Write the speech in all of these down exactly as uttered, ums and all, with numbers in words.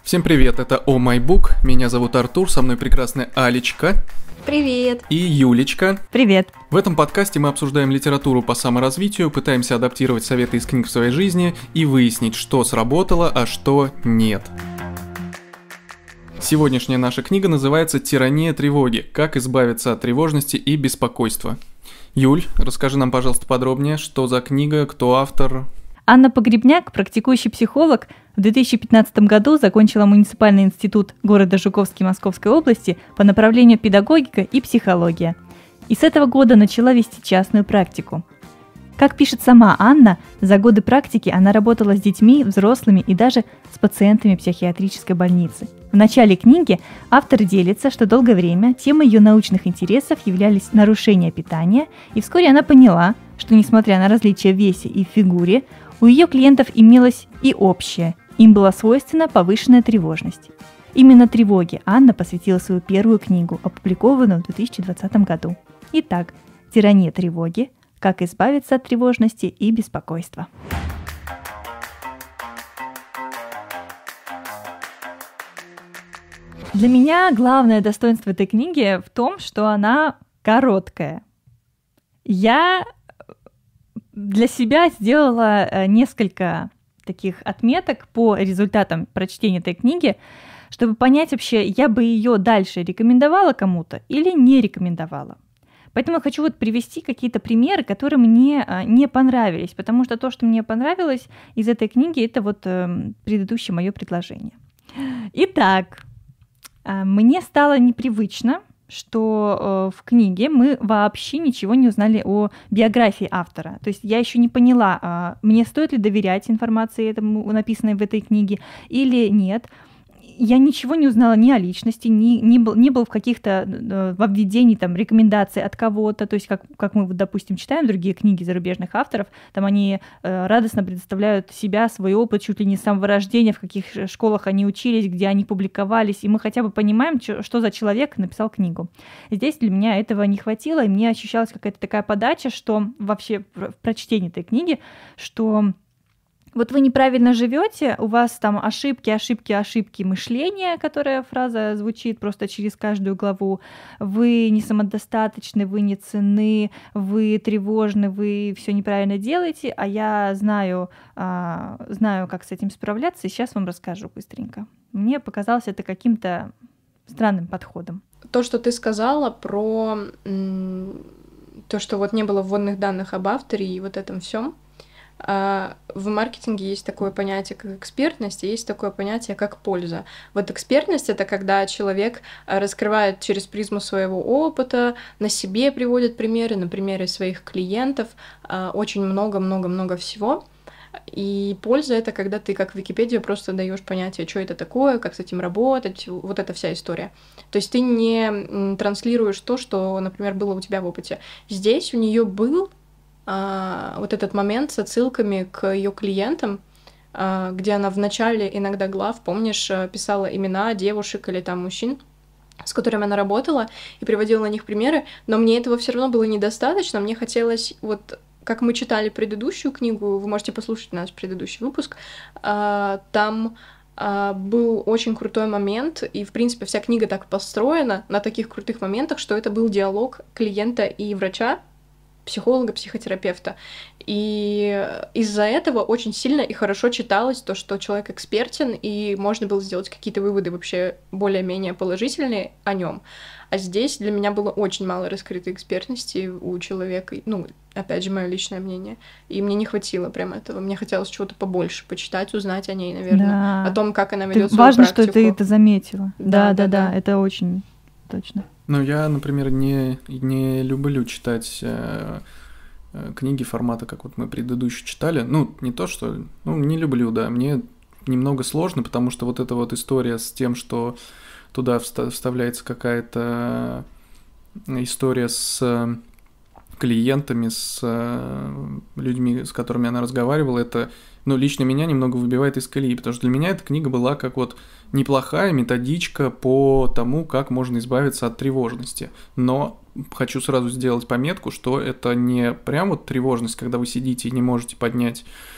Всем привет, это О Май Бук, меня зовут Артур, со мной прекрасная Алечка. Привет. И Юлечка. Привет. В этом подкасте мы обсуждаем литературу по саморазвитию, пытаемся адаптировать советы из книг в своей жизни и выяснить, что сработало, а что нет. Сегодняшняя наша книга называется «Тирания тревоги. Как избавиться от тревожности и беспокойства». Юль, расскажи нам, пожалуйста, подробнее, что за книга, кто автор? Анна Погребняк, практикующий психолог, в две тысячи пятнадцатом году закончила муниципальный институт города Жуковский Московской области по направлению педагогика и психология. И с этого года начала вести частную практику. Как пишет сама Анна, за годы практики она работала с детьми, взрослыми и даже с пациентами психиатрической больницы. В начале книги автор делится, что долгое время темой ее научных интересов являлись нарушения питания, и вскоре она поняла, что несмотря на различия в весе и в фигуре, у ее клиентов имелось и общее, им была свойственна повышенная тревожность. Именно тревоге Анна посвятила свою первую книгу, опубликованную в две тысячи двадцатом году. Итак, «Тирания тревоги. Как избавиться от тревожности и беспокойства». Для меня главное достоинство этой книги в том, что она короткая. Я для себя сделала несколько таких отметок по результатам прочтения этой книги, чтобы понять вообще, я бы ее дальше рекомендовала кому-то или не рекомендовала. Поэтому я хочу вот привести какие-то примеры, которые мне не понравились, потому что то, что мне понравилось из этой книги, это вот предыдущее мое предложение. Итак, мне стало непривычно, что в книге мы вообще ничего не узнали о биографии автора. То есть я еще не поняла, мне стоит ли доверять информации, этому, написанной в этой книге, или нет. Я ничего не узнала ни о личности, ни, ни, был, не был в каких-то э, во введении там, рекомендаций от кого-то. То есть как, как мы, вот, допустим, читаем другие книги зарубежных авторов, там они э, радостно предоставляют себя, свой опыт, чуть ли не с самого рождения, в каких школах они учились, где они публиковались, и мы хотя бы понимаем, что, что за человек написал книгу. Здесь для меня этого не хватило, и мне ощущалась какая-то такая подача, что вообще в прочтении этой книги, что... Вот вы неправильно живете, у вас там ошибки, ошибки, ошибки мышления, которая фраза звучит просто через каждую главу. Вы не самодостаточны, вы не ценны, вы тревожны, вы все неправильно делаете, а я знаю, а, знаю, как с этим справляться, и сейчас вам расскажу быстренько. Мне показалось это каким-то странным подходом. То, что ты сказала про м- то, что вот не было вводных данных об авторе и вот этом всем. В маркетинге есть такое понятие, как экспертность, и есть такое понятие, как польза. Вот экспертность — это когда человек раскрывает через призму своего опыта, на себе приводит примеры, на примере своих клиентов, очень много-много-много всего. И польза — это когда ты, как в Википедии, просто даешь понятие, что это такое, как с этим работать, вот эта вся история. То есть ты не транслируешь то, что, например, было у тебя в опыте. Здесь у нее был Uh, вот этот момент с отсылками к ее клиентам, uh, где она в начале иногда глав, помнишь, писала имена девушек или там мужчин, с которыми она работала, и приводила на них примеры, но мне этого все равно было недостаточно, мне хотелось, вот как мы читали предыдущую книгу, вы можете послушать наш предыдущий выпуск, uh, там uh, был очень крутой момент, и, в принципе, вся книга так построена на таких крутых моментах, что это был диалог клиента и врача, психолога, психотерапевта. И из-за этого очень сильно и хорошо читалось то, что человек экспертен, и можно было сделать какие-то выводы вообще более-менее положительные о нем. А здесь для меня было очень мало раскрытой экспертности у человека. Ну, опять же, мое личное мнение. И мне не хватило прям этого. Мне хотелось чего-то побольше почитать, узнать о ней, наверное. Да. О том, как она ведет свою важно, практику. Важно, что ты это заметила. Да, да, да, да. Это очень точно. Ну, я, например, не, не люблю читать э, э, книги формата, как вот мы предыдущие читали. Ну, не то, что... Ну, не люблю, да. Мне немного сложно, потому что вот эта вот история с тем, что туда вставляется какая-то история с клиентами, с людьми, с которыми она разговаривала, это, ну, лично меня немного выбивает из колеи, потому что для меня эта книга была как вот неплохая методичка по тому, как можно избавиться от тревожности. Но хочу сразу сделать пометку, что это не прям вот тревожность, когда вы сидите и не можете поднять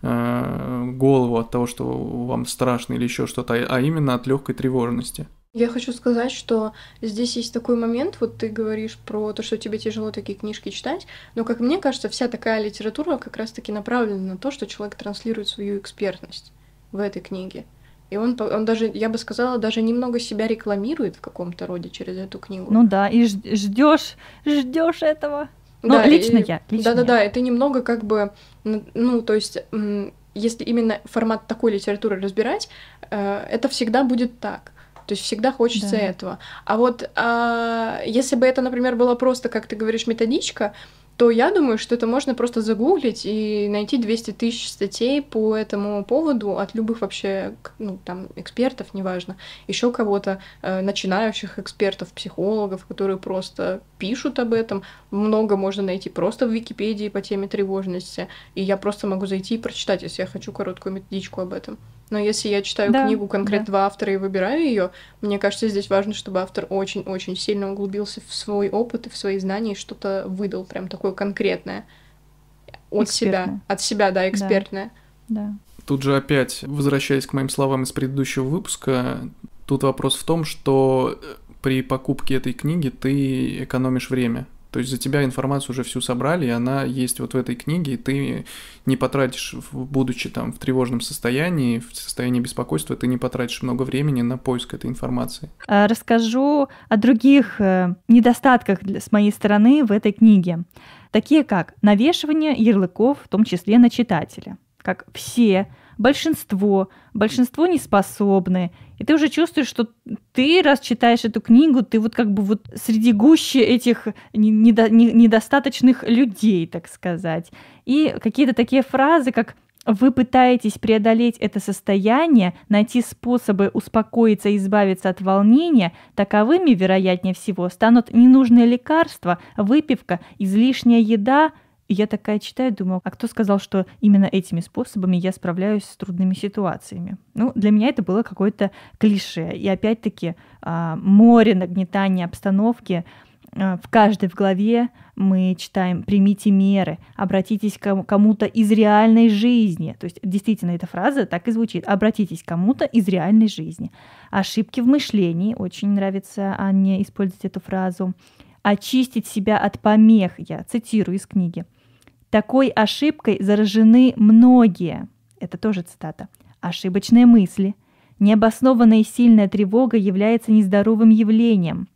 э, голову от того, что вам страшно или еще что-то, а именно от легкой тревожности. Я хочу сказать, что здесь есть такой момент, вот ты говоришь про то, что тебе тяжело такие книжки читать, но, как мне кажется, вся такая литература как раз-таки направлена на то, что человек транслирует свою экспертность в этой книге. И он, он даже, я бы сказала, даже немного себя рекламирует в каком-то роде через эту книгу. Ну да, и ждешь, ждешь этого. Ну, да, лично и, я. Лично да-да-да, я. и ты немного как бы, ну, то есть, если именно формат такой литературы разбирать, это всегда будет так. То есть всегда хочется да. этого. А вот а, если бы это, например, было просто, как ты говоришь, методичка, то я думаю, что это можно просто загуглить и найти двести тысяч статей по этому поводу от любых вообще, ну, там, экспертов, неважно, еще кого-то, э, начинающих экспертов, психологов, которые просто пишут об этом. Много можно найти просто в Википедии по теме тревожности, и я просто могу зайти и прочитать, если я хочу короткую методичку об этом. Но если я читаю да, книгу конкретного да. автора и выбираю ее, мне кажется, здесь важно, чтобы автор очень-очень сильно углубился в свой опыт и в свои знания и что-то выдал прям такое конкретное от себя, от себя, да, экспертное. Да. Да. Тут же опять, возвращаясь к моим словам из предыдущего выпуска, тут вопрос в том, что при покупке этой книги ты экономишь время. То есть за тебя информацию уже всю собрали, и она есть вот в этой книге, и ты не потратишь, будучи там в тревожном состоянии, в состоянии беспокойства, ты не потратишь много времени на поиск этой информации. Расскажу о других недостатках с моей стороны в этой книге, такие как навешивание ярлыков, в том числе на читателя, как все, большинство, большинство не способны. И ты уже чувствуешь, что ты, раз читаешь эту книгу, ты вот как бы вот среди гущи этих недо, недостаточных людей, так сказать. И какие-то такие фразы, как «вы пытаетесь преодолеть это состояние, найти способы успокоиться и избавиться от волнения, таковыми, вероятнее всего, станут ненужные лекарства, выпивка, излишняя еда». И я такая читаю, думаю, а кто сказал, что именно этими способами я справляюсь с трудными ситуациями? Ну, для меня это было какое-то клише. И опять-таки море нагнетания обстановки. В каждой в главе мы читаем «примите меры», «обратитесь к кому-то из реальной жизни». То есть действительно эта фраза так и звучит «обратитесь к кому-то из реальной жизни». Ошибки в мышлении, очень нравится Анне использовать эту фразу. «Очистить себя от помех», я цитирую из книги. «Такой ошибкой заражены многие». Это тоже цитата. «Ошибочные мысли. Необоснованная и сильная тревога является нездоровым явлением».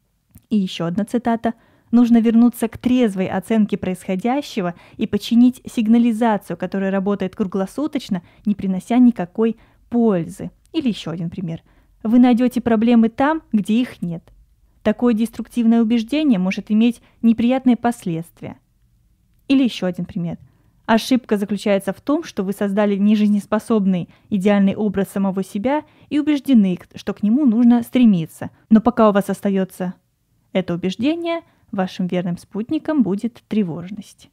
И еще одна цитата. «Нужно вернуться к трезвой оценке происходящего и починить сигнализацию, которая работает круглосуточно, не принося никакой пользы». Или еще один пример. «Вы найдете проблемы там, где их нет. Такое деструктивное убеждение может иметь неприятные последствия». Или еще один пример. Ошибка заключается в том, что вы создали нежизнеспособный идеальный образ самого себя и убеждены, что к нему нужно стремиться. Но пока у вас остается это убеждение, вашим верным спутником будет тревожность.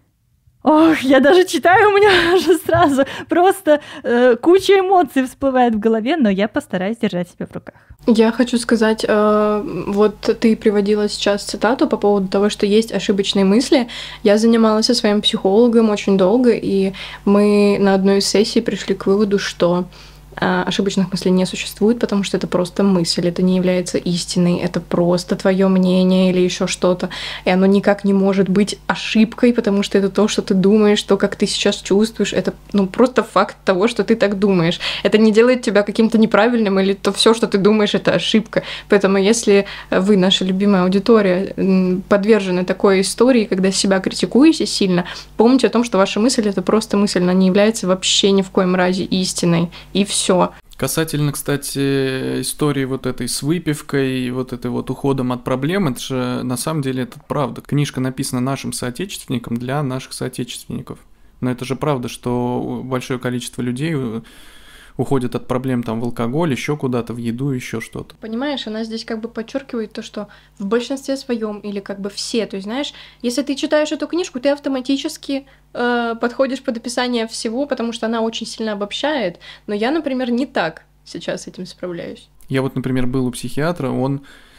Ох, я даже читаю, у меня уже сразу просто э, куча эмоций всплывает в голове, но я постараюсь держать себя в руках. Я хочу сказать, э, вот ты приводила сейчас цитату по поводу того, что есть ошибочные мысли. Я занималась со своим психологом очень долго, и мы на одной из сессий пришли к выводу, что ошибочных мыслей не существует, потому что это просто мысль, это не является истиной, это просто твое мнение или еще что-то, и оно никак не может быть ошибкой, потому что это то, что ты думаешь, то, как ты сейчас чувствуешь, это ну просто факт того, что ты так думаешь. Это не делает тебя каким-то неправильным, или то все, что ты думаешь, это ошибка. Поэтому если вы, наша любимая аудитория, подвержены такой истории, когда себя критикуете сильно, помните о том, что ваша мысль — это просто мысль, она не является вообще ни в коем разе истиной, и все. Касательно, кстати, истории вот этой с выпивкой, вот этой вот уходом от проблем, это же на самом деле это правда. Книжка написана нашим соотечественникам для наших соотечественников. Но это же правда, что большое количество людей уходят от проблем там в алкоголь, еще куда-то, в еду, еще что-то. Понимаешь, она здесь как бы подчеркивает то, что в большинстве своем или как бы все, то есть, знаешь, если ты читаешь эту книжку, ты автоматически э, подходишь под описание всего, потому что она очень сильно обобщает, но я, например, не так сейчас с этим справляюсь. Я вот, например, был у психиатра, он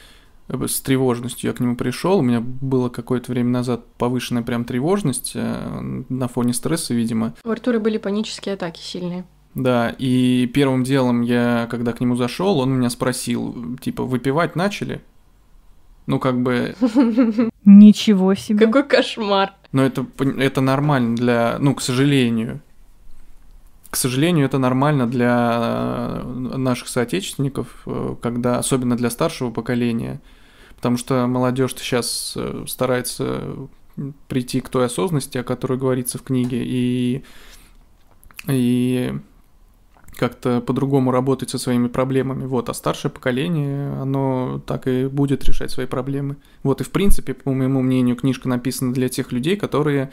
с тревожностью я к нему пришел. У меня было какое-то время назад повышенная прям тревожность на фоне стресса, видимо. У Артура были панические атаки сильные. Да, и первым делом я, когда к нему зашел, он меня спросил, типа, выпивать начали? Ну, как бы... Ничего себе. Какой кошмар. Но это, это нормально для... Ну, к сожалению. К сожалению, это нормально для наших соотечественников, когда, особенно для старшего поколения, потому что молодежь сейчас старается прийти к той осознанности, о которой говорится в книге, и, и как-то по-другому работать со своими проблемами. Вот, а старшее поколение, оно так и будет решать свои проблемы. Вот, и в принципе, по моему мнению, книжка написана для тех людей, которые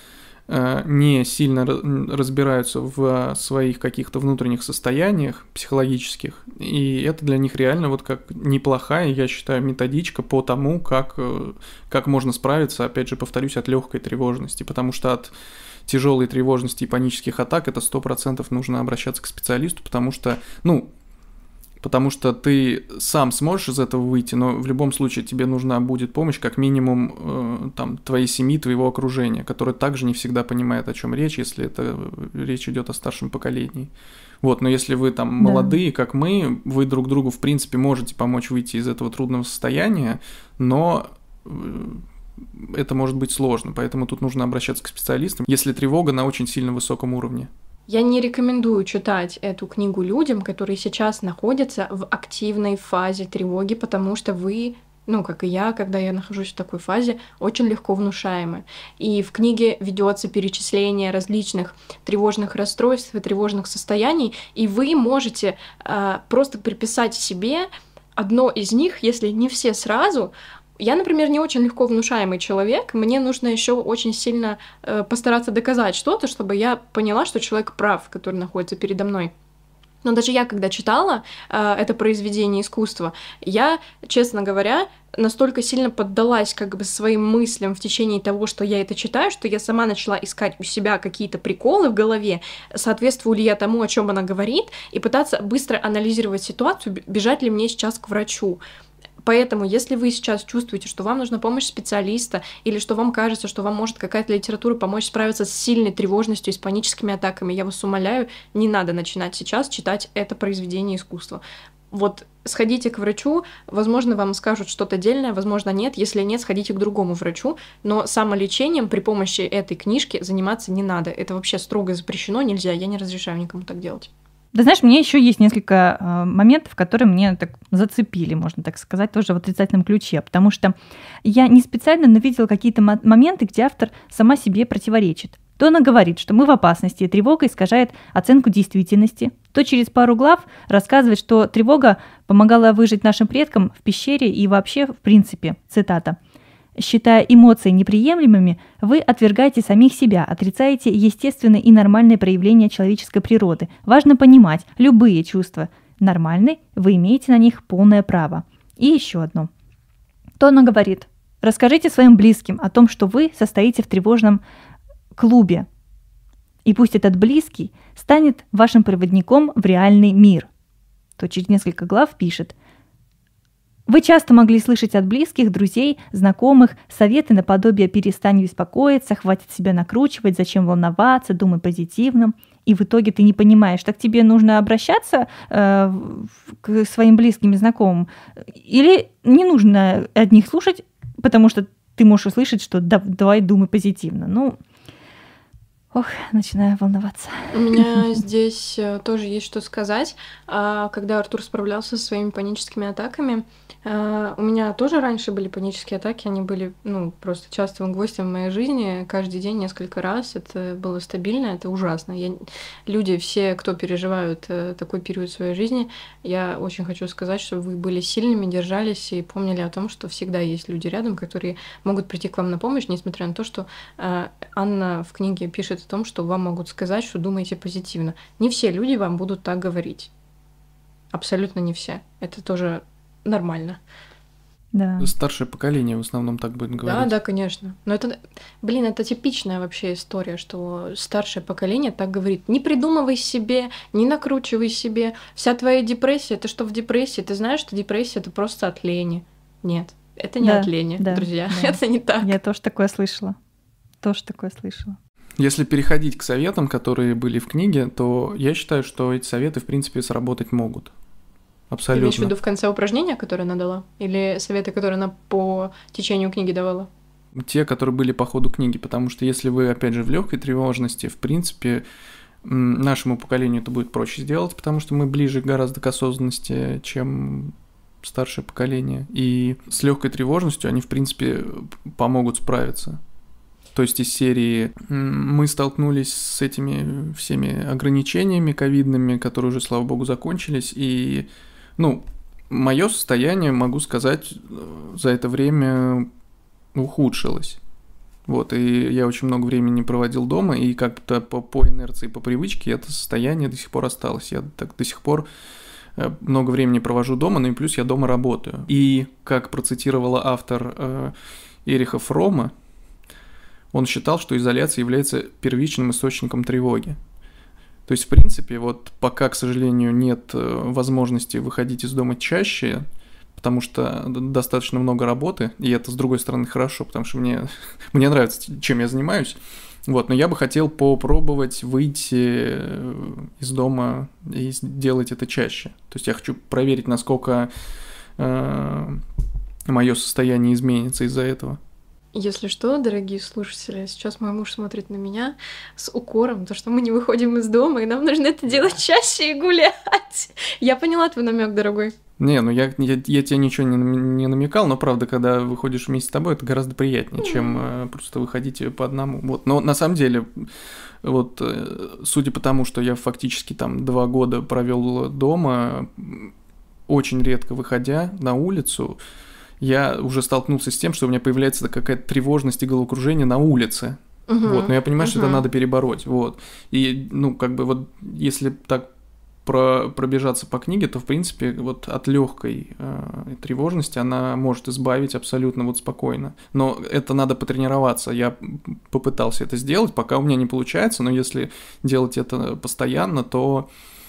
не сильно разбираются в своих каких-то внутренних состояниях психологических, и это для них реально вот как неплохая, я считаю, методичка по тому, как, как можно справиться, опять же, повторюсь, от легкой тревожности, потому что от тяжелой тревожности и панических атак это сто процентов нужно обращаться к специалисту, потому что, ну, потому что ты сам сможешь из этого выйти, но в любом случае тебе нужна будет помощь, как минимум, э, там, твоей семьи, твоего окружения, которое также не всегда понимает, о чем речь, если это речь идет о старшем поколении. Вот, но если вы там молодые, да. как мы, вы друг другу, в принципе, можете помочь выйти из этого трудного состояния, но это может быть сложно, поэтому тут нужно обращаться к специалистам, если тревога на очень сильно высоком уровне. Я не рекомендую читать эту книгу людям, которые сейчас находятся в активной фазе тревоги, потому что вы, ну, как и я, когда я нахожусь в такой фазе, очень легко внушаемы. И в книге ведется перечисление различных тревожных расстройств и тревожных состояний, и вы можете э, просто приписать себе одно из них, если не все сразу. Я, например, не очень легко внушаемый человек, мне нужно еще очень сильно э, постараться доказать что-то, чтобы я поняла, что человек прав, который находится передо мной. Но даже я, когда читала э, это произведение искусства, я, честно говоря, настолько сильно поддалась как бы своим мыслям в течение того, что я это читаю, что я сама начала искать у себя какие-то приколы в голове, соответствую ли я тому, о чем она говорит, и пытаться быстро анализировать ситуацию, бежать ли мне сейчас к врачу. Поэтому, если вы сейчас чувствуете, что вам нужна помощь специалиста, или что вам кажется, что вам может какая-то литература помочь справиться с сильной тревожностью и с паническими атаками, я вас умоляю, не надо начинать сейчас читать это произведение искусства. Вот сходите к врачу, возможно, вам скажут что-то дельное, возможно, нет. Если нет, сходите к другому врачу. Но самолечением при помощи этой книжки заниматься не надо. Это вообще строго запрещено, нельзя. Я не разрешаю никому так делать. Да знаешь, мне еще есть несколько э, моментов, которые мне так зацепили, можно так сказать, тоже в отрицательном ключе, потому что я не специально, но видела какие-то мо- моменты, где автор сама себе противоречит. То она говорит, что мы в опасности, и тревога искажает оценку действительности, то через пару глав рассказывает, что тревога помогала выжить нашим предкам в пещере и вообще, в принципе, цитата, «Считая эмоции неприемлемыми, вы отвергаете самих себя, отрицаете естественное и нормальное проявление человеческой природы. Важно понимать, любые чувства нормальны, вы имеете на них полное право». И еще одно. То она говорит, расскажите своим близким о том, что вы состоите в тревожном клубе, и пусть этот близкий станет вашим проводником в реальный мир. То через несколько глав пишет, вы часто могли слышать от близких, друзей, знакомых советы наподобие «перестань беспокоиться», «хватит себя накручивать», «зачем волноваться», «думай позитивно». И в итоге ты не понимаешь, так тебе нужно обращаться э, к своим близким и знакомым или не нужно от них слушать, потому что ты можешь услышать, что да, давай думай позитивно. Ну, ох, начинаю волноваться. У меня здесь тоже есть что сказать. Когда Артур справлялся со своими паническими атаками, у меня тоже раньше были панические атаки, они были, ну, просто частым гвоздем в моей жизни, каждый день несколько раз, это было стабильно, это ужасно. Я... Люди, все, кто переживают такой период своей жизни, я очень хочу сказать, чтобы вы были сильными, держались и помнили о том, что всегда есть люди рядом, которые могут прийти к вам на помощь, несмотря на то, что Анна в книге пишет о том, что вам могут сказать, что думаете позитивно. Не все люди вам будут так говорить. Абсолютно не все. Это тоже нормально. Да. Старшее поколение в основном так будет говорить. Да, да, конечно. Но это, блин, это типичная вообще история, что старшее поколение так говорит. Не придумывай себе, не накручивай себе. Вся твоя депрессия, ты что в депрессии? Ты знаешь, что депрессия — это просто от лени. Нет, это не Да, от лени, да, друзья. да. Это не так. Я тоже такое слышала. Тоже такое слышала. Если переходить к советам, которые были в книге, то я считаю, что эти советы, в принципе, сработать могут. Ты Абсолютно. имеешь в виду в конце упражнения, которые она дала? Или советы, которые она по течению книги давала? Те, которые были по ходу книги, потому что если вы, опять же, в легкой тревожности, в принципе, м, нашему поколению это будет проще сделать, потому что мы ближе гораздо к осознанности, чем старшее поколение. И с легкой тревожностью они, в принципе, помогут справиться. То есть из серии м, мы столкнулись с этими всеми ограничениями ковидными, которые уже, слава богу, закончились, и, ну, мое состояние, могу сказать, за это время ухудшилось. Вот, и я очень много времени проводил дома, и как-то по, по инерции, по привычке это состояние до сих пор осталось. Я так до сих пор э, много времени провожу дома, ну и плюс я дома работаю. И, как процитировала автор э, Эриха Фрома, он считал, что изоляция является первичным источником тревоги. То есть, в принципе, вот пока, к сожалению, нет э, возможности выходить из дома чаще, потому что достаточно много работы, и это, с другой стороны, хорошо, потому что мне, мне нравится, чем я занимаюсь, вот, но я бы хотел попробовать выйти из дома и сделать это чаще. То есть я хочу проверить, насколько э, мое состояние изменится из-за этого. Если что, дорогие слушатели, сейчас мой муж смотрит на меня с укором, то, что мы не выходим из дома, и нам нужно это делать чаще и гулять. Я поняла твой намек, дорогой. Не, ну я, я, я тебе ничего не, не намекал, но правда, когда выходишь вместе с тобой, это гораздо приятнее, mm-hmm. чем э, просто выходить по одному. Вот. Но на самом деле, вот, э, судя по тому, что я фактически там два года провел дома, очень редко выходя на улицу, я уже столкнулся с тем, что у меня появляется какая-то тревожность и головокружение на улице. Uh-huh. Вот, но я понимаю, uh-huh. что это надо перебороть. Вот. И, ну, как бы вот, если так про, пробежаться по книге, то, в принципе, вот от легкой э, тревожности она может избавить абсолютно вот спокойно. Но это надо потренироваться. Я попытался это сделать, пока у меня не получается, но если делать это постоянно, то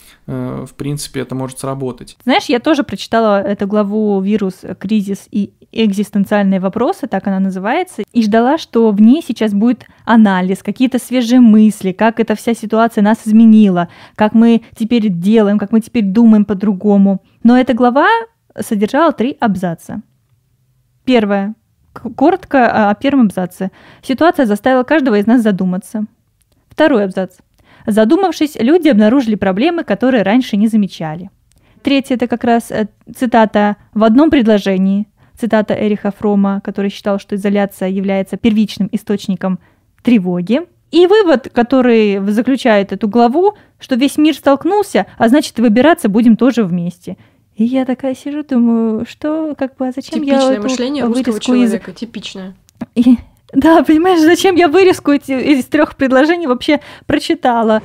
в принципе, это может сработать. Знаешь, я тоже прочитала эту главу «Вирус, кризис и экзистенциальные вопросы», так она называется, и ждала, что в ней сейчас будет анализ, какие-то свежие мысли, как эта вся ситуация нас изменила, как мы теперь делаем, как мы теперь думаем по-другому. Но эта глава содержала три абзаца. Первое. Коротко о первом абзаце. Ситуация заставила каждого из нас задуматься. Второй абзац. Задумавшись, люди обнаружили проблемы, которые раньше не замечали. Третье – это как раз цитата в одном предложении, цитата Эриха Фрома, который считал, что изоляция является первичным источником тревоги. И вывод, который заключает эту главу, что весь мир столкнулся, а значит, выбираться будем тоже вместе. И я такая сижу, думаю, что, как бы, а зачем Типичное я эту мышление русского человека, из... типичное. И... Да, понимаешь, зачем я вырезку эти, из трех предложений вообще прочитала?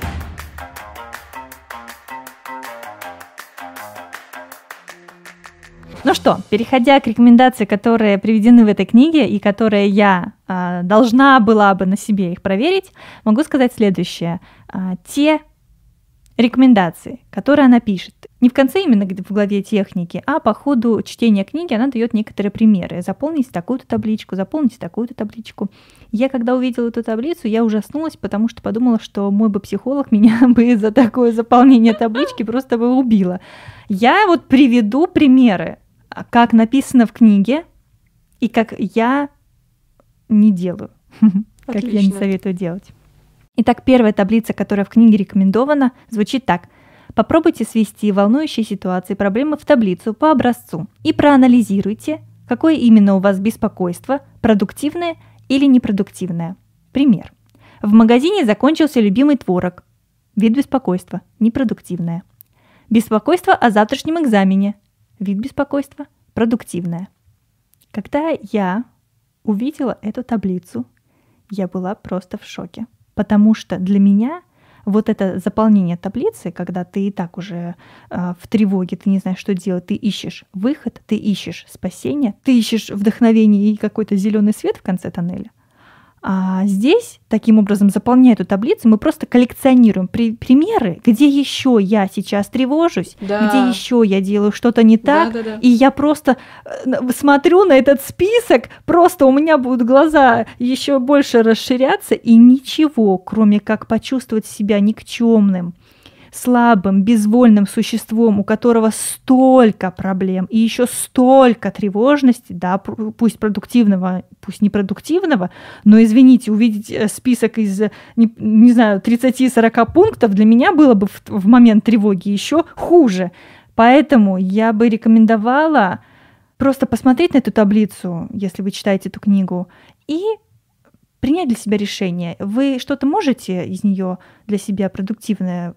Ну что, переходя к рекомендациям, которые приведены в этой книге и которые я э, должна была бы на себе их проверить, могу сказать следующее. Э, те рекомендации, которые она пишет, не в конце именно в главе техники, а по ходу чтения книги она дает некоторые примеры. Заполните такую-то табличку, заполните такую-то табличку. Я, когда увидела эту таблицу, я ужаснулась, потому что подумала, что мой бы психолог меня бы за такое заполнение таблички просто бы убила. Я вот приведу примеры, как написано в книге, и как я не делаю, как я не советую делать. Итак, первая таблица, которая в книге рекомендована, звучит так. Попробуйте свести волнующие ситуации, проблемы в таблицу по образцу и проанализируйте, какое именно у вас беспокойство, продуктивное или непродуктивное. Пример. В магазине закончился любимый творог. Вид беспокойства – непродуктивное. Беспокойство о завтрашнем экзамене. Вид беспокойства – продуктивное. Когда я увидела эту таблицу, я была просто в шоке. Потому что для меня вот это заполнение таблицы, когда ты и так уже э, в тревоге, ты не знаешь, что делать, ты ищешь выход, ты ищешь спасение, ты ищешь вдохновение и какой-то зеленый свет в конце тоннеля. А здесь, таким образом, заполняя эту таблицу, мы просто коллекционируем при- примеры, где еще я сейчас тревожусь, Да. где еще я делаю что-то не так, Да, да, да. и я просто э, смотрю на этот список, просто у меня будут глаза еще больше расширяться, и ничего, кроме как почувствовать себя никчемным, слабым, безвольным существом, у которого столько проблем и еще столько тревожности, да, пусть продуктивного, пусть непродуктивного, но, извините, увидеть список из, не, не знаю, тридцать-сорок пунктов для меня было бы в, в момент тревоги еще хуже. Поэтому я бы рекомендовала просто посмотреть на эту таблицу, если вы читаете эту книгу, и принять для себя решение. Вы что-то можете из нее для себя продуктивное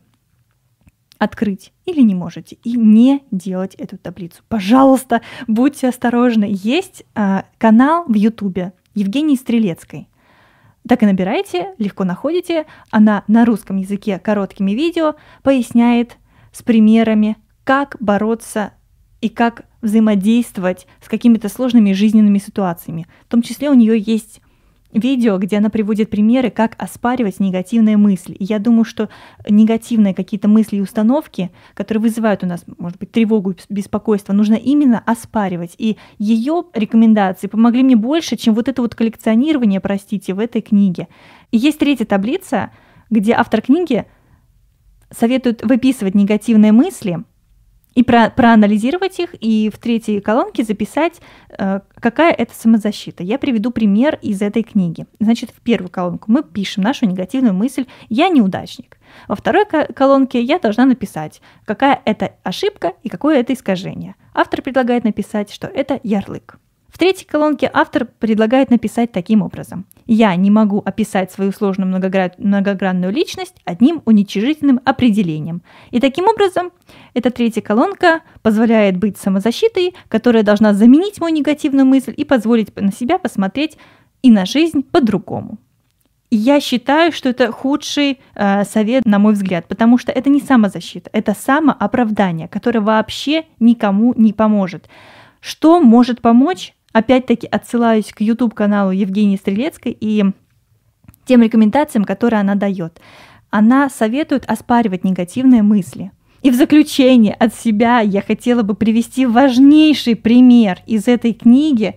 открыть или не можете, и не делать эту таблицу. Пожалуйста, будьте осторожны. Есть э, канал в Ютубе Евгении Стрелецкой. Так и набираете, легко находите. Она на русском языке короткими видео поясняет с примерами, как бороться и как взаимодействовать с какими-то сложными жизненными ситуациями. В том числе у нее есть видео, где она приводит примеры, как оспаривать негативные мысли. И я думаю, что негативные какие-то мысли и установки, которые вызывают у нас, может быть, тревогу и беспокойство, нужно именно оспаривать. И ее рекомендации помогли мне больше, чем вот это вот коллекционирование, простите, в этой книге. И есть третья таблица, где автор книги советует выписывать негативные мысли и про, проанализировать их, и в третьей колонке записать, э, какая это самозащита. Я приведу пример из этой книги. Значит, в первую колонку мы пишем нашу негативную мысль «я неудачник». Во второй колонке я должна написать, какая это ошибка и какое это искажение. Автор предлагает написать, что это ярлык. В третьей колонке автор предлагает написать таким образом. Я не могу описать свою сложную многогра- многогранную личность одним уничижительным определением. И таким образом эта третья колонка позволяет быть самозащитой, которая должна заменить мою негативную мысль и позволить на себя посмотреть и на жизнь по-другому. И я считаю, что это худший э, совет, на мой взгляд, потому что это не самозащита, это самооправдание, которое вообще никому не поможет. Что может помочь? Опять-таки отсылаюсь к YouTube-каналу Евгении Стрелецкой и тем рекомендациям, которые она дает. Она советует оспаривать негативные мысли. И в заключение от себя я хотела бы привести важнейший пример из этой книги,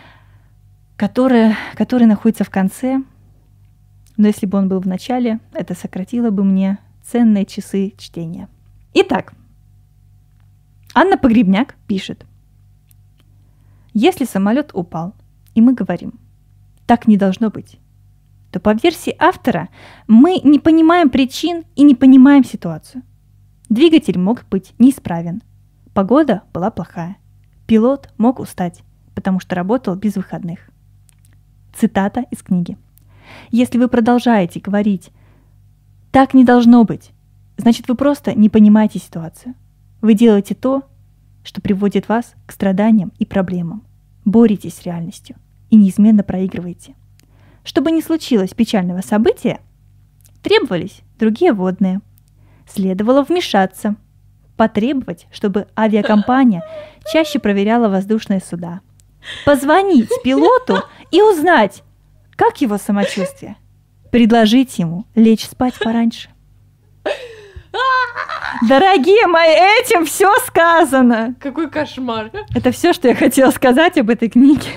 который, который находится в конце. Но если бы он был в начале, это сократило бы мне ценные часы чтения. Итак, Анна Погребняк пишет. Если самолет упал, и мы говорим, так не должно быть, то по версии автора мы не понимаем причин и не понимаем ситуацию. Двигатель мог быть неисправен, погода была плохая, пилот мог устать, потому что работал без выходных. Цитата из книги. Если вы продолжаете говорить «так не должно быть», значит, вы просто не понимаете ситуацию. Вы делаете то, что приводит вас к страданиям и проблемам. Боретесь с реальностью и неизменно проигрываете. Чтобы не случилось печального события, требовались другие водные. Следовало вмешаться, потребовать, чтобы авиакомпания чаще проверяла воздушные суда, позвонить пилоту и узнать, как его самочувствие, предложить ему лечь спать пораньше. Дорогие мои, этим все сказано. Какой кошмар. Это все, что я хотела сказать об этой книге.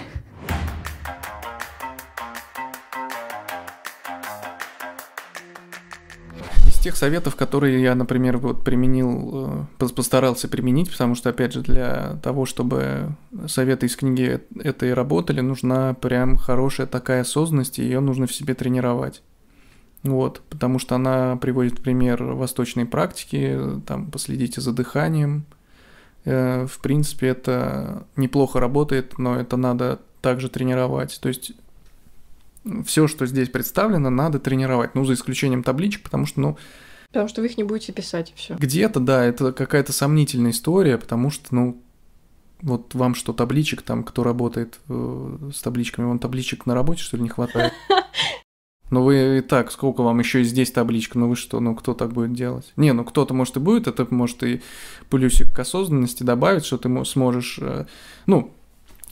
Из тех советов, которые я, например, вот применил, постарался применить, потому что, опять же, для того, чтобы советы из книги этой работали, нужна прям хорошая такая осознанность, и ее нужно в себе тренировать. Вот, потому что она приводит в пример восточной практики, там, последите за дыханием. Э, в принципе, это неплохо работает, но это надо также тренировать. То есть все, что здесь представлено, надо тренировать, ну, за исключением табличек, потому что, ну... Потому что вы их не будете писать, и все. Где-то, да, это какая-то сомнительная история, потому что, ну, вот вам что, табличек там, кто работает э, с табличками, вам табличек на работе, что ли, не хватает? Ну вы и так, сколько вам еще и здесь табличка, ну вы что, ну кто так будет делать? Не, ну кто-то может и будет, это может и плюсик к осознанности добавить, что ты сможешь, ну,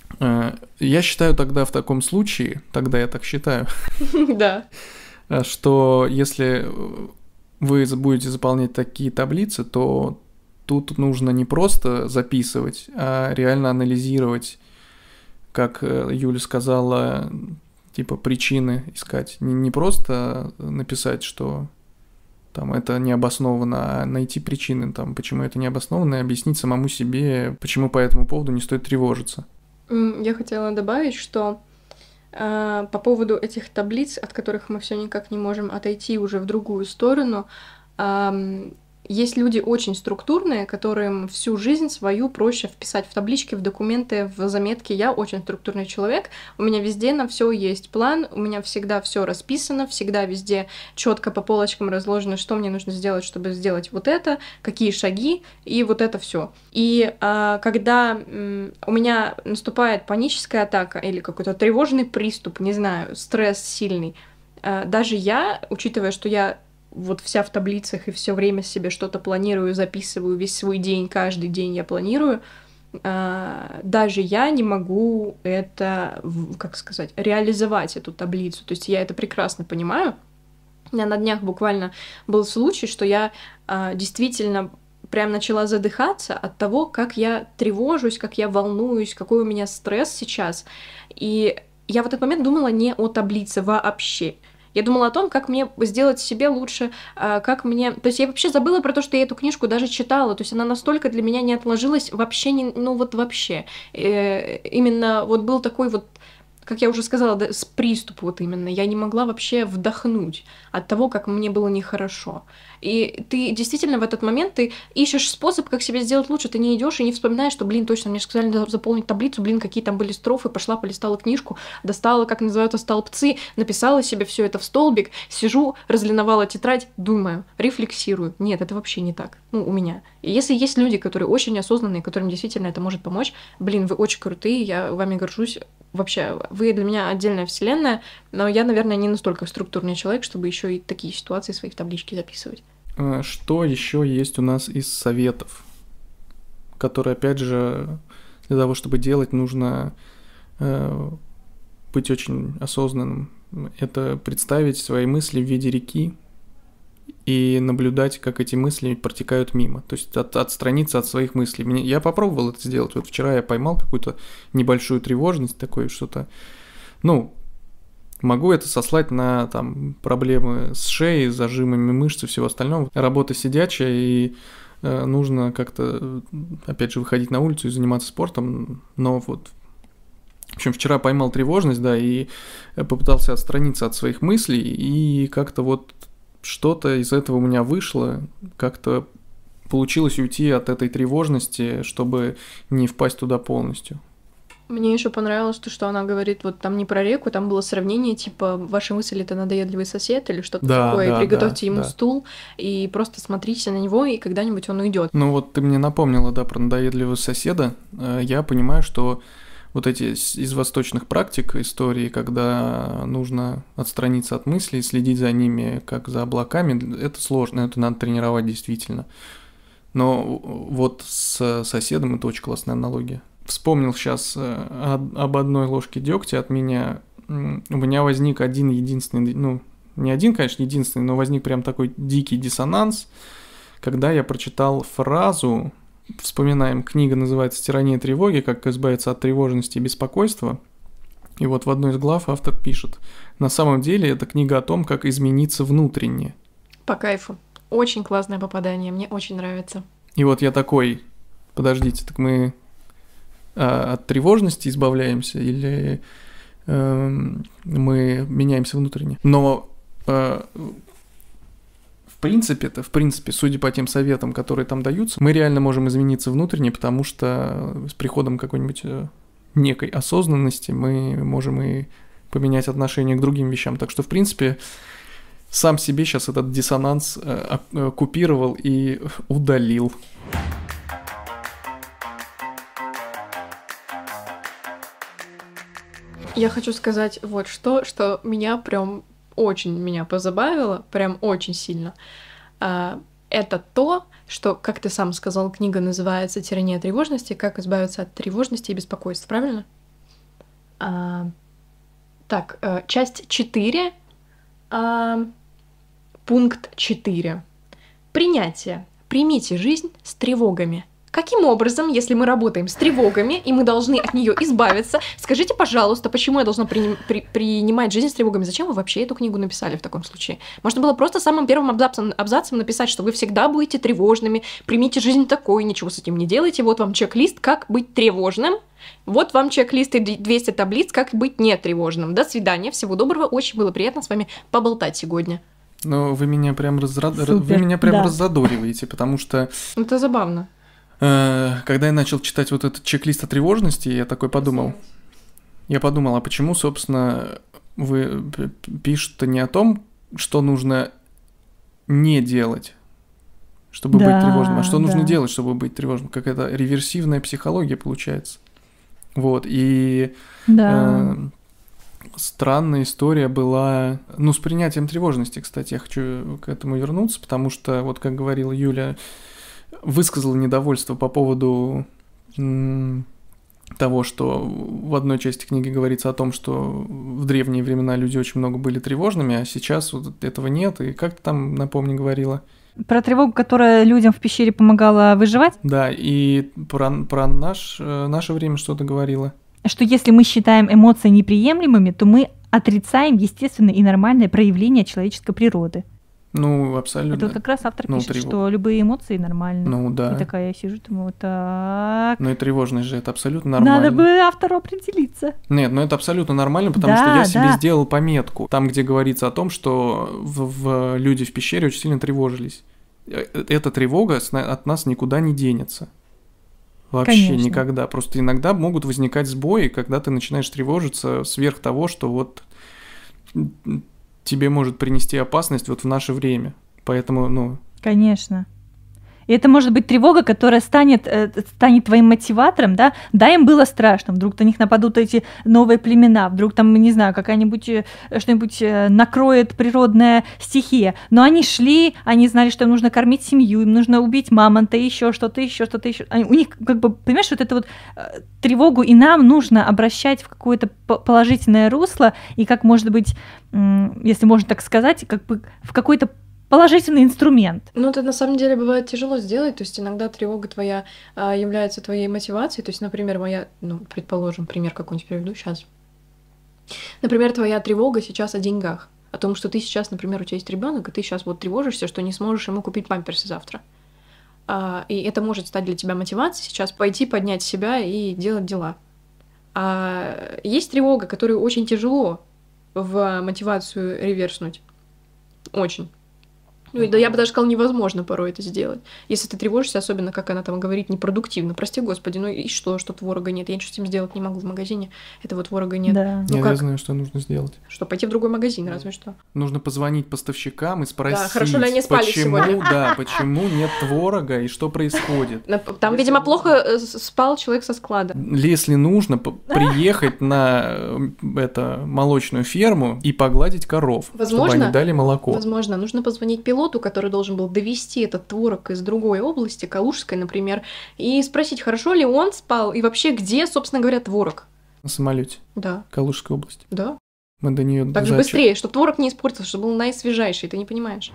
Я считаю тогда в таком случае, тогда я так считаю, Да. что если вы будете заполнять такие таблицы, то тут нужно не просто записывать, а реально анализировать, как Юля сказала, типа причины искать. Не, не просто написать, что там это необоснованно, а найти причины, там, почему это необоснованно, и объяснить самому себе, почему по этому поводу не стоит тревожиться. Я хотела добавить, что э, по поводу этих таблиц, от которых мы все никак не можем отойти уже в другую сторону, э, есть люди очень структурные, которым всю жизнь свою проще вписать в таблички, в документы, в заметки. Я очень структурный человек, у меня везде на все есть план, у меня всегда все расписано, всегда везде четко по полочкам разложено, что мне нужно сделать, чтобы сделать вот это, какие шаги, и вот это все. И а, когда м, у меня наступает паническая атака или какой-то тревожный приступ, не знаю, стресс сильный, а, даже я, учитывая, что я вот вся в таблицах и все время себе что-то планирую, записываю, весь свой день, каждый день я планирую, даже я не могу это, как сказать, реализовать эту таблицу. То есть я это прекрасно понимаю. У меня на днях буквально был случай, что я действительно прям начала задыхаться от того, как я тревожусь, как я волнуюсь, какой у меня стресс сейчас. И я в этот момент думала не о таблице вообще. Я думала о том, как мне сделать себе лучше, как мне... То есть я вообще забыла про то, что я эту книжку даже читала. То есть она настолько для меня не отложилась вообще, не... ну вот вообще. Именно вот был такой вот, как я уже сказала, да, с приступ вот именно. Я не могла вообще вдохнуть от того, как мне было нехорошо. И ты действительно в этот момент ты ищешь способ, как себе сделать лучше. Ты не идешь и не вспоминаешь, что, блин, точно, мне сказали заполнить таблицу, блин, какие там были строфы, пошла, полистала книжку, достала, как называются, столбцы, написала себе все это в столбик, сижу, разлиновала тетрадь, думаю, рефлексирую. Нет, это вообще не так. Ну, у меня. И если есть люди, которые очень осознанные, которым действительно это может помочь, блин, вы очень крутые, я вами горжусь. Вообще, вы для меня отдельная вселенная, но я, наверное, не настолько структурный человек, чтобы еще и такие ситуации свои в табличке записывать. Что еще есть у нас из советов, которые, опять же, для того, чтобы делать, нужно э, быть очень осознанным. Это представить свои мысли в виде реки и наблюдать, как эти мысли протекают мимо. То есть от, отстраниться от своих мыслей. Мне, я попробовал это сделать. Вот вчера я поймал какую-то небольшую тревожность, такое что-то. Ну, могу это сослать на там проблемы с шеей, зажимами мышц и всего остального. Работа сидячая, и э, нужно как-то, опять же, выходить на улицу и заниматься спортом. Но вот, в общем, вчера поймал тревожность, да, и попытался отстраниться от своих мыслей, и как-то вот что-то из этого у меня вышло, как-то получилось уйти от этой тревожности, чтобы не впасть туда полностью. Мне еще понравилось то, что она говорит, вот там не про реку, там было сравнение, типа, ваши мысли — это надоедливый сосед или что-то да, такое, да, и приготовьте да, ему да. стул, и просто смотрите на него, и когда-нибудь он уйдет. Ну вот ты мне напомнила, да, про надоедливого соседа. Я понимаю, что вот эти из восточных практик истории, когда нужно отстраниться от мыслей, следить за ними, как за облаками, это сложно, это надо тренировать действительно. Но вот с соседом это очень классная аналогия. Вспомнил сейчас об одной ложке дегтя от меня. У меня возник один единственный, ну, не один, конечно, единственный, но возник прям такой дикий диссонанс, когда я прочитал фразу, вспоминаем, книга называется «Тирания тревоги. Как избавиться от тревожности и беспокойства». И вот в одной из глав автор пишет: на самом деле это книга о том, как измениться внутренне. По кайфу. Очень классное попадание, мне очень нравится. И вот я такой, подождите, так мы а, от тревожности избавляемся или а, мы меняемся внутренне? Но а, в принципе-то, в принципе, судя по тем советам, которые там даются, мы реально можем измениться внутренне, потому что с приходом какой-нибудь некой осознанности мы можем и поменять отношение к другим вещам. Так что, в принципе, сам себе сейчас этот диссонанс купировал и удалил. Я хочу сказать вот что, что меня прям очень меня позабавило, прям очень сильно. Это то, что, как ты сам сказал, книга называется «Тирания тревожности. Как избавиться от тревожности и беспокойства», правильно? А, так, э, часть четыре, а, пункт четыре. Принятие. Примите жизнь с тревогами. Каким образом, если мы работаем с тревогами, и мы должны от нее избавиться, скажите, пожалуйста, почему я должна приним- при- принимать жизнь с тревогами? Зачем вы вообще эту книгу написали в таком случае? Можно было просто самым первым абзацем, абзацем написать, что вы всегда будете тревожными, примите жизнь такой, ничего с этим не делайте, вот вам чек-лист, как быть тревожным, вот вам чек-лист и двести таблиц, как быть нетревожным. До свидания, всего доброго, очень было приятно с вами поболтать сегодня. Но вы меня прям, разра... вы меня прям да. раззадориваете, потому что... Это забавно. Когда я начал читать вот этот чек-лист о тревожности, я такой подумал, я подумал, а почему, собственно, вы пишете не о том, что нужно не делать, чтобы да, быть тревожным, а что да. нужно делать, чтобы быть тревожным? Какая-то реверсивная психология получается. Вот, и да. э, странная история была, ну, с принятием тревожности, кстати, я хочу к этому вернуться, потому что, вот как говорила Юля, высказал недовольство по поводу м, того, что в одной части книги говорится о том, что в древние времена люди очень много были тревожными, а сейчас вот этого нет. И как ты там, напомни, говорила? Про тревогу, которая людям в пещере помогала выживать? Да, и про, про наш, наше время что-то говорила. Что если мы считаем эмоции неприемлемыми, то мы отрицаем естественное и нормальное проявление человеческой природы. Ну, абсолютно. Это вот как раз автор ну, пишет, тревог... что любые эмоции нормальны. Ну, да. И такая я сижу, думаю, так... Ну и тревожность же, это абсолютно нормально. Надо бы автору определиться. Нет, ну это абсолютно нормально, потому да, что я себе да. сделал пометку, там, где говорится о том, что в, в люди в пещере очень сильно тревожились. Эта тревога от нас никуда не денется. Вообще Конечно. никогда. Просто иногда могут возникать сбои, когда ты начинаешь тревожиться сверх того, что вот тебе может принести опасность вот в наше время. Поэтому, ну... Конечно. И это может быть тревога, которая станет, э, станет твоим мотиватором, да? Да, им было страшно, вдруг на них нападут эти новые племена, вдруг там, не знаю, какая-нибудь, э, что-нибудь э, накроет природная стихия. Но они шли, они знали, что им нужно кормить семью, им нужно убить мамонта, еще что-то, еще что-то, еще. Они, у них, как бы, понимаешь, вот эту вот э, тревогу и нам нужно обращать в какое-то положительное русло, и как, может быть, э, если можно так сказать, как бы в какой-то положительный инструмент. Ну, это на самом деле бывает тяжело сделать, то есть иногда тревога твоя а, является твоей мотивацией, то есть, например, моя, ну, предположим, пример какой-нибудь приведу сейчас. Например, твоя тревога сейчас о деньгах, о том, что ты сейчас, например, у тебя есть ребенок, и ты сейчас вот тревожишься, что не сможешь ему купить памперсы завтра. А, и это может стать для тебя мотивацией сейчас пойти, поднять себя и делать дела. А есть тревога, которую очень тяжело в мотивацию реверснуть. Очень. Ну, да я бы даже сказала, невозможно порой это сделать. Если ты тревожишься, особенно, как она там говорит, непродуктивно. Прости, господи, ну и что, что творога нет? Я ничего с этим сделать не могу в магазине. Этого творога нет. Да. Ну, я, как? я знаю, что нужно сделать. Что, пойти в другой магазин, разве что. Нужно позвонить поставщикам и спросить, Да, хорошо ли они спали почему, сегодня? да, почему нет творога и что происходит. Там, Если видимо, нужно. плохо спал человек со склада. Если нужно, по- приехать на э, это, молочную ферму и погладить коров, чтобы Возможно. они дали молоко. Возможно, нужно позвонить пилоту, который должен был довести этот творог из другой области, Калужской, например, и спросить, хорошо ли он спал и вообще где, собственно говоря, творог. На самолете. Да, Калужской области. да. Мы до нее Так же быстрее, чтобы творог не испортился, чтобы был наисвежайший, ты не понимаешь.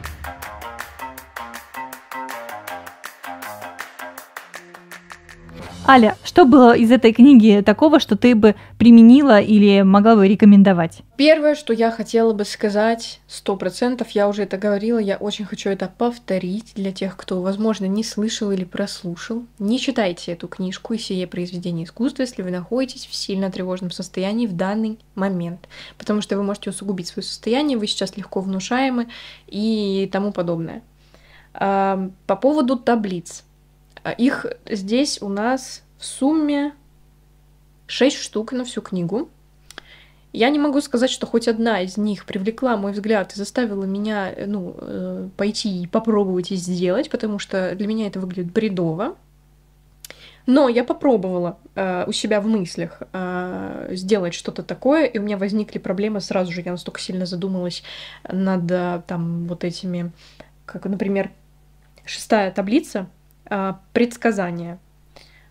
Аля, что было из этой книги такого, что ты бы применила или могла бы рекомендовать? Первое, что я хотела бы сказать, сто процентов, я уже это говорила, я очень хочу это повторить для тех, кто, возможно, не слышал или прослушал. Не читайте эту книжку и сие произведение искусства, если вы находитесь в сильно тревожном состоянии в данный момент, потому что вы можете усугубить свое состояние, вы сейчас легко внушаемы и тому подобное. По поводу таблиц. Их здесь у нас в сумме шесть штук на всю книгу. Я не могу сказать, что хоть одна из них привлекла мой взгляд и заставила меня, ну, пойти и попробовать и сделать, потому что для меня это выглядит бредово. Но я попробовала э, у себя в мыслях э, сделать что-то такое, и у меня возникли проблемы сразу же. Я настолько сильно задумалась над э, там вот этими, как, например, шестая таблица. Предсказания.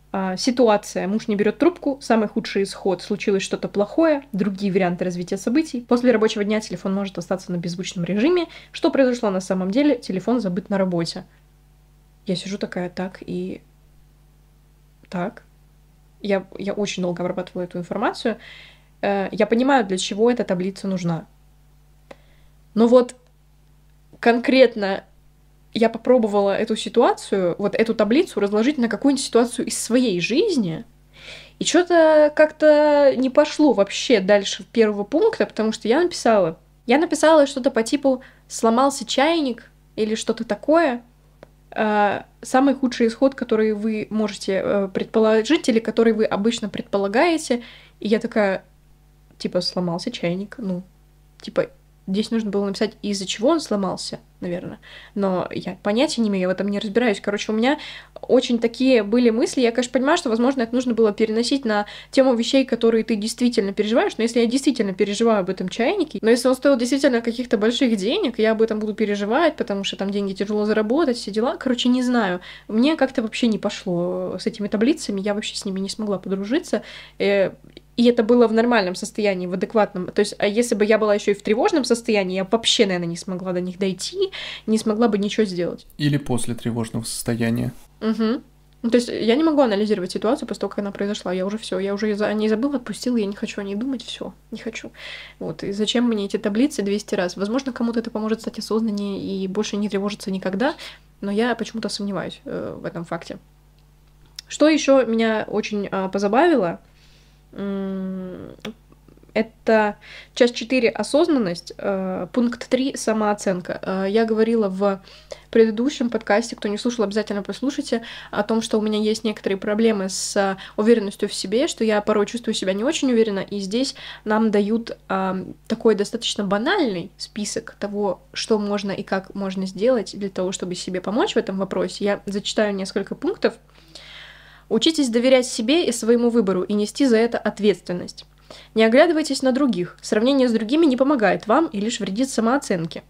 А, ситуация. Муж не берет трубку. Самый худший исход. Случилось что-то плохое. Другие варианты развития событий. После рабочего дня телефон может остаться на беззвучном режиме. Что произошло на самом деле? Телефон забыт на работе. Я сижу такая, так, и... Так. Я, я очень долго обрабатывала эту информацию. Я понимаю, для чего эта таблица нужна. Но вот конкретно я попробовала эту ситуацию, вот эту таблицу разложить на какую-нибудь ситуацию из своей жизни, и что-то как-то не пошло вообще дальше первого пункта, потому что я написала. Я написала что-то по типу «сломался чайник» или что-то такое. Самый худший исход, который вы можете предположить или который вы обычно предполагаете. И я такая, типа, сломался чайник, ну, типа, здесь нужно было написать, из-за чего он сломался, наверное. Но я понятия не имею, я в этом не разбираюсь. Короче, у меня очень такие были мысли. Я, конечно, понимаю, что, возможно, это нужно было переносить на тему вещей, которые ты действительно переживаешь. Но если я действительно переживаю об этом чайнике, но если он стоил действительно каких-то больших денег, я об этом буду переживать, потому что там деньги тяжело заработать, все дела. Короче, не знаю. Мне как-то вообще не пошло с этими таблицами. Я вообще с ними не смогла подружиться. И это было в нормальном состоянии, в адекватном. То есть, а если бы я была еще и в тревожном состоянии, я вообще, наверное, не смогла до них дойти, не смогла бы ничего сделать. Или после тревожного состояния. Угу. Ну, то есть, я не могу анализировать ситуацию после того, как она произошла. Я уже все, я уже о ней забыла, отпустила, я не хочу о ней думать, все, не хочу. Вот, и зачем мне эти таблицы двести раз? Возможно, кому-то это поможет стать осознаннее и больше не тревожиться никогда, но я почему-то сомневаюсь э, в этом факте. Что еще меня очень э, позабавило? Это часть четыре — осознанность, пункт три — самооценка. Я говорила в предыдущем подкасте, кто не слушал, обязательно послушайте, о том, что у меня есть некоторые проблемы с уверенностью в себе, что я порой чувствую себя не очень уверенно, и здесь нам дают такой достаточно банальный список того, что можно и как можно сделать для того, чтобы себе помочь в этом вопросе. Я зачитаю несколько пунктов. Учитесь доверять себе и своему выбору и нести за это ответственность. Не оглядывайтесь на других. Сравнение с другими не помогает вам и лишь вредит самооценке.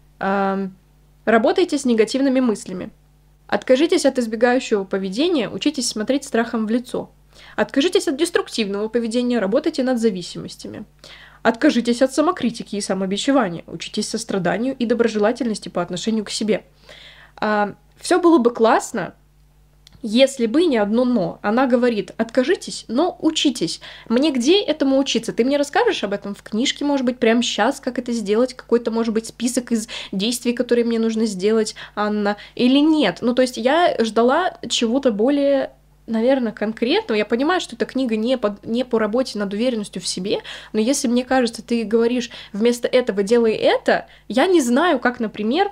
А, работайте с негативными мыслями. Откажитесь от избегающего поведения, учитесь смотреть страхом в лицо. Откажитесь от деструктивного поведения, работайте над зависимостями. Откажитесь от самокритики и самобичевания, учитесь состраданию и доброжелательности по отношению к себе. А, все было бы классно, если бы не одно «но». Она говорит: откажитесь, но учитесь. Мне где этому учиться? Ты мне расскажешь об этом в книжке, может быть, прямо сейчас, как это сделать? Какой-то, может быть, список из действий, которые мне нужно сделать, Анна? Или нет? Ну, то есть я ждала чего-то более, наверное, конкретного. Я понимаю, что эта книга не по, не по работе над уверенностью в себе, но если, мне кажется, ты говоришь вместо этого делай это, я не знаю, как, например,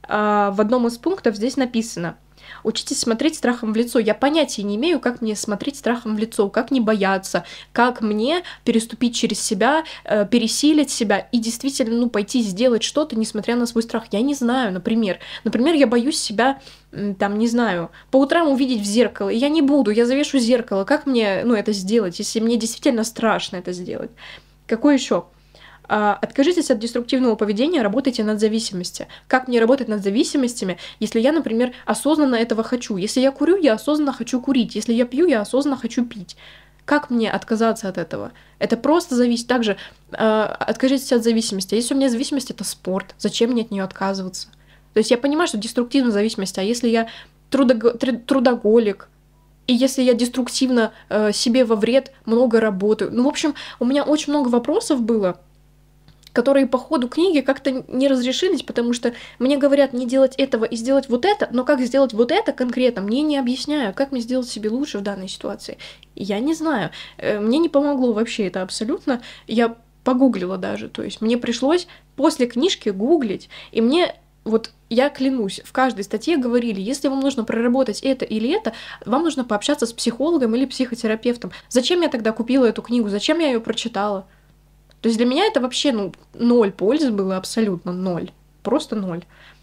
в одном из пунктов здесь написано: учитесь смотреть страхом в лицо. Я понятия не имею, как мне смотреть страхом в лицо, как не бояться, как мне переступить через себя, э, пересилить себя и действительно, ну, пойти сделать что-то, несмотря на свой страх. Я не знаю, например. Например, я боюсь себя, там, не знаю, по утрам увидеть в зеркало. Я не буду, я завешу зеркало. Как мне, ну, это сделать, если мне действительно страшно это сделать? Какой еще? Откажитесь от деструктивного поведения, работайте над зависимостью. Как мне работать над зависимостями, если я, например, осознанно этого хочу? Если я курю, я осознанно хочу курить. Если я пью, я осознанно хочу пить. Как мне отказаться от этого? Это просто зависит. Также э, откажитесь от зависимости. Если у меня зависимость — это спорт, зачем мне от нее отказываться? То есть я понимаю, что деструктивная зависимость, а если я трудого, трудоголик, и если я деструктивно э, себе во вред много работаю? Ну, в общем, у меня очень много вопросов было, которые по ходу книги как-то не разрешились, потому что мне говорят не делать этого и сделать вот это, но как сделать вот это конкретно, мне не объясняют, как мне сделать себе лучше в данной ситуации. Я не знаю. Мне не помогло вообще это абсолютно. Я погуглила даже, то есть мне пришлось после книжки гуглить, и мне, вот я клянусь, в каждой статье говорили: если вам нужно проработать это или это, вам нужно пообщаться с психологом или психотерапевтом. Зачем я тогда купила эту книгу? Зачем я ее прочитала? То есть для меня это вообще, ну, ноль пользы было, абсолютно ноль. Просто ноль.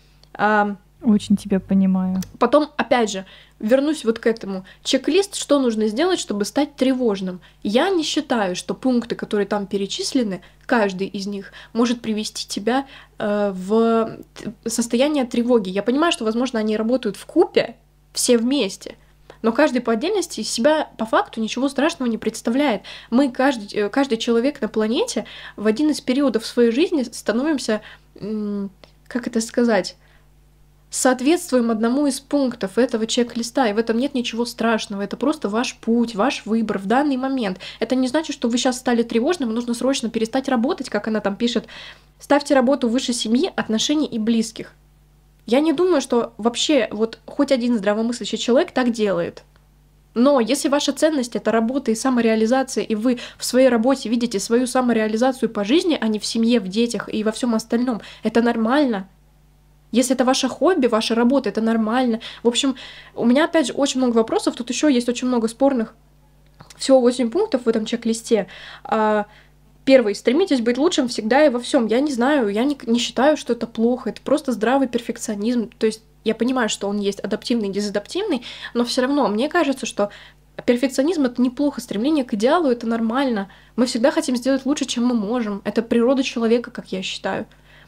А, Очень тебя понимаю. Потом, опять же, вернусь вот к этому. Чек-лист, что нужно сделать, чтобы стать тревожным. Я не считаю, что пункты, которые там перечислены, каждый из них может привести тебя э, в состояние тревоги. Я понимаю, что, возможно, они работают вкупе, все вместе. Но каждый по отдельности из себя по факту ничего страшного не представляет. Мы, каждый, каждый человек на планете в один из периодов своей жизни становимся, как это сказать, соответствуем одному из пунктов этого чек-листа, и в этом нет ничего страшного. Это просто ваш путь, ваш выбор в данный момент. Это не значит, что вы сейчас стали тревожным, и нужно срочно перестать работать, как она там пишет. Ставьте работу выше семьи, отношений и близких. Я не думаю, что вообще вот хоть один здравомыслящий человек так делает. Но если ваша ценность — это работа и самореализация, и вы в своей работе видите свою самореализацию по жизни, а не в семье, в детях и во всем остальном, это нормально. Если это ваше хобби, ваша работа, это нормально. В общем, у меня опять же очень много вопросов, тут еще есть очень много спорных, всего восемь пунктов в этом чек-листе. Первый. Стремитесь быть лучшим всегда и во всем. Я не знаю, я не, не считаю, что это плохо. Это просто здравый перфекционизм. То есть я понимаю, что он есть адаптивный и дезадаптивный, но все равно мне кажется, что перфекционизм — это неплохо. Стремление к идеалу — это нормально. Мы всегда хотим сделать лучше, чем мы можем. Это природа человека, как я считаю.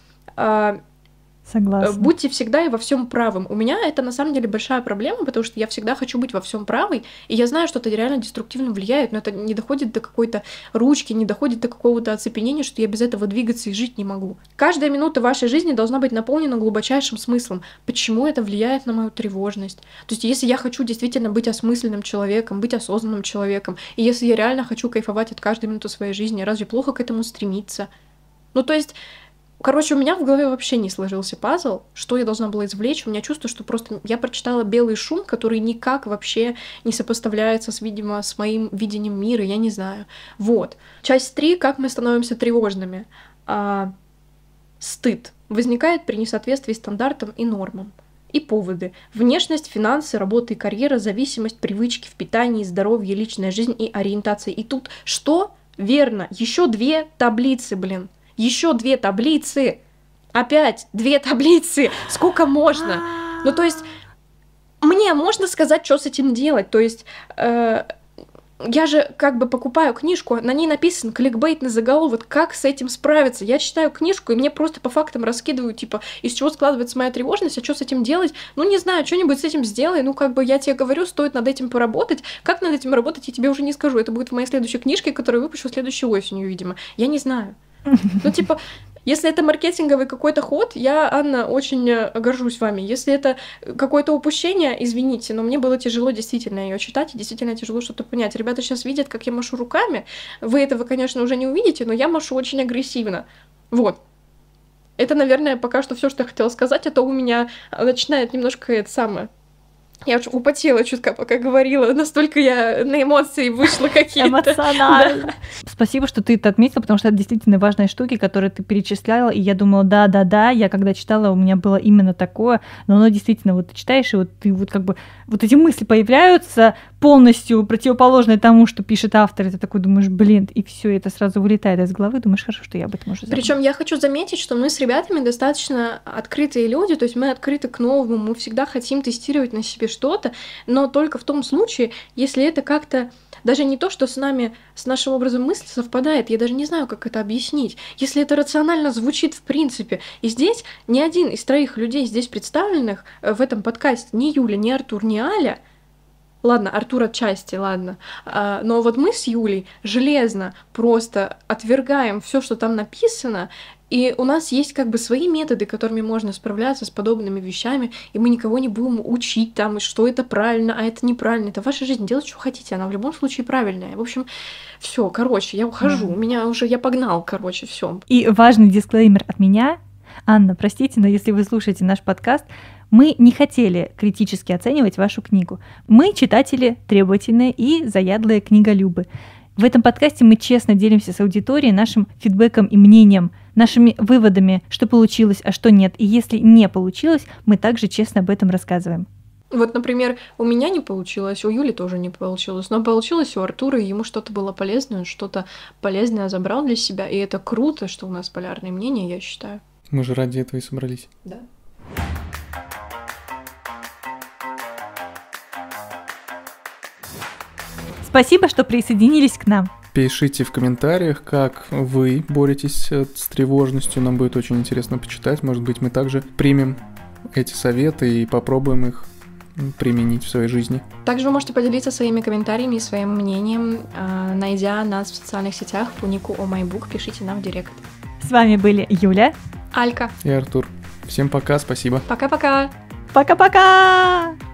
Согласна. Будьте всегда и во всем правым. У меня это на самом деле большая проблема, потому что я всегда хочу быть во всем правой, и я знаю, что это реально деструктивно влияет, но это не доходит до какой-то ручки, не доходит до какого-то оцепенения, что я без этого двигаться и жить не могу. Каждая минута вашей жизни должна быть наполнена глубочайшим смыслом. Почему это влияет на мою тревожность? То есть если я хочу действительно быть осмысленным человеком, быть осознанным человеком, и если я реально хочу кайфовать от каждой минуты своей жизни, разве плохо к этому стремиться? Ну то есть... Короче, у меня в голове вообще не сложился пазл, что я должна была извлечь. У меня чувство, что просто я прочитала белый шум, который никак вообще не сопоставляется с, видимо, с моим видением мира, я не знаю. Вот. Часть три. Как мы становимся тревожными. А, стыд. Возникает при несоответствии стандартам и нормам. И поводы. Внешность, финансы, работа и карьера, зависимость, привычки в питании, здоровье, личная жизнь и ориентация. И тут что? Верно. Еще две таблицы, блин. Еще две таблицы. Опять две таблицы. Сколько можно? Ну, то есть, мне можно сказать, что с этим делать. То есть, э, я же как бы покупаю книжку, на ней написан кликбейтный заголовок, как с этим справиться. Я читаю книжку, и мне просто по фактам раскидывают, типа, из чего складывается моя тревожность, а что с этим делать? Ну, не знаю, что-нибудь с этим сделай. Ну, как бы я тебе говорю, стоит над этим поработать. Как над этим работать, я тебе уже не скажу. Это будет в моей следующей книжке, которую я выпущу следующей осенью, видимо. Я не знаю. Ну, типа, если это маркетинговый какой-то ход, я, Анна, очень горжусь вами. Если это какое-то упущение, извините, но мне было тяжело действительно ее читать, и действительно тяжело что-то понять. Ребята сейчас видят, как я машу руками. Вы этого, конечно, уже не увидите, но я машу очень агрессивно. Вот. Это, наверное, пока что все, что я хотела сказать, а то у меня начинает немножко это самое... Я уж употела чутка, пока говорила, настолько я на эмоции вышла какие-то. Эмоционально. Да. Спасибо, что ты это отметила, потому что это действительно важные штуки, которые ты перечисляла, и я думала, да-да-да, я когда читала, у меня было именно такое, но оно действительно, вот ты читаешь, и вот ты вот как бы, вот эти мысли появляются полностью противоположные тому, что пишет автор, и ты такой думаешь, блин, и все это сразу вылетает из головы, думаешь, хорошо, что я об этом уже забыла. Причем я хочу заметить, что мы с ребятами достаточно открытые люди, то есть мы открыты к новому, мы всегда хотим тестировать на себе что-то, но только в том случае, если это как-то даже не то, что с нами, с нашим образом мысли совпадает, я даже не знаю, как это объяснить, если это рационально звучит в принципе. И здесь ни один из троих людей здесь представленных в этом подкасте, ни Юля, ни Артур, ни Аля, ладно, Артур отчасти, ладно, но вот мы с Юлей железно просто отвергаем все, что там написано, и у нас есть как бы свои методы, которыми можно справляться с подобными вещами, и мы никого не будем учить там, что это правильно, а это неправильно. Это ваша жизнь, делайте, что хотите, она в любом случае правильная. В общем, все, короче, я ухожу, у меня уже, я погнал, короче, все. И важный дисклеймер от меня. Анна, простите, но если вы слушаете наш подкаст, мы не хотели критически оценивать вашу книгу. Мы читатели требовательные и заядлые книголюбы. В этом подкасте мы честно делимся с аудиторией нашим фидбэком и мнением, нашими выводами, что получилось, а что нет. И если не получилось, мы также честно об этом рассказываем. Вот, например, у меня не получилось, у Юли тоже не получилось, но получилось у Артура, и ему что-то было полезное, он что-то полезное забрал для себя, и это круто, что у нас полярные мнения, я считаю. Мы же ради этого и собрались. Да. Спасибо, что присоединились к нам. Пишите в комментариях, как вы боретесь с тревожностью. Нам будет очень интересно почитать. Может быть, мы также примем эти советы и попробуем их применить в своей жизни. Также вы можете поделиться своими комментариями и своим мнением, найдя нас в социальных сетях по нику омайбук, пишите нам в директ. С вами были Юля, Алька и Артур. Всем пока, спасибо. Пока-пока. Пока-пока!